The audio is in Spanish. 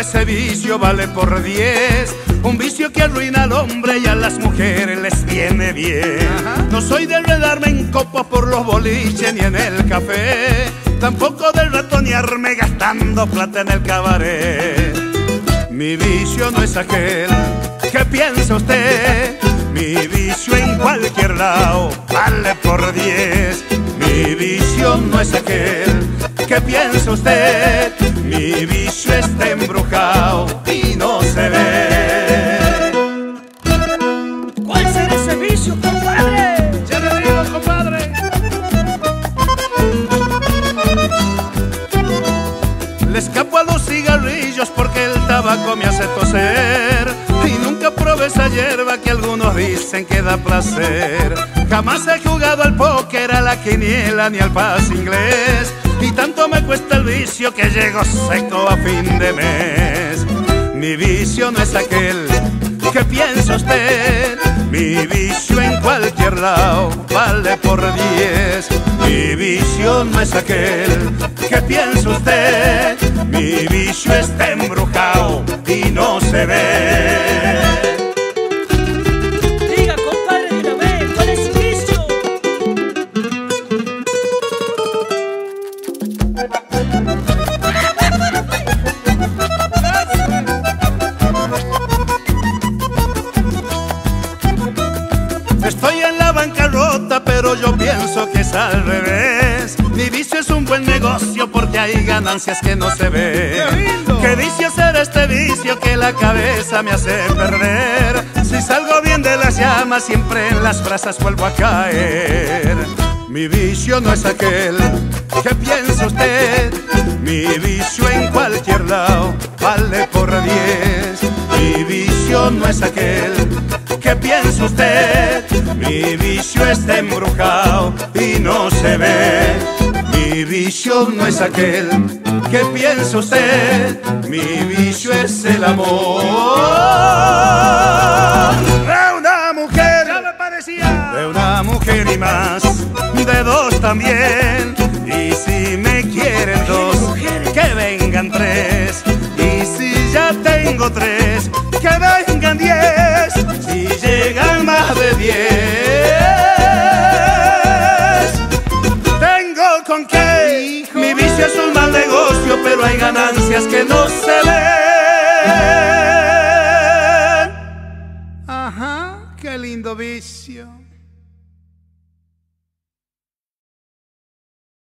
ese vicio vale por 10. Un vicio que arruina al hombre y a las mujeres les viene bien. No soy de enredarme en copas por los boliches ni en el café, tampoco de ratonearme gastando plata en el cabaret. Mi vicio no es aquel que piensa usted, mi vicio en cualquier lado vale por 10. Mi vicio no es aquel que piensa usted, mi vicio está embrujado y no se ve. ¿Cuál será ese vicio, compadre? Ya le digo, compadre. Le escapo a los cigarrillos porque el tabaco me hace toser, y nunca probé esa hierba que algunos dicen que da placer. Jamás he jugado al póker, a la quiniela ni al pase inglés, y tanto me cuesta el vicio que llego seco a fin de mes. Mi vicio no es aquel que piensa usted, mi vicio en cualquier lado vale por 10. Mi vicio no es aquel que piensa usted, mi vicio está embrujado y no se ve. Diga, compadre, de una vez, ¿cuál es su vicio? Estoy en la bancarrota, pero yo pienso que es al revés. Mi vicio es un buen negocio porque hay ganancias que no se ven. ¿Qué vicio será este vicio que la cabeza me hace perder? Si salgo bien de las llamas, siempre en las brasas vuelvo a caer. Mi vicio no es aquel que piensa usted, mi vicio en cualquier lado vale por 10. Mi vicio no es aquel que piensa usted, mi vicio está embrujado y no se ve. Mi vicio no es aquel que piensa usted, mi vicio es el amor de una mujer, ya me parecía, de una mujer y más, de dos también. Y si me quieren dos, que vengan tres. Y si ya tengo tres, que vengan 10. Si llegan más de 10, tengo con qué. Mi vicio es un mal negocio, pero hay ganancias que no se ven. Ajá, qué lindo vicio.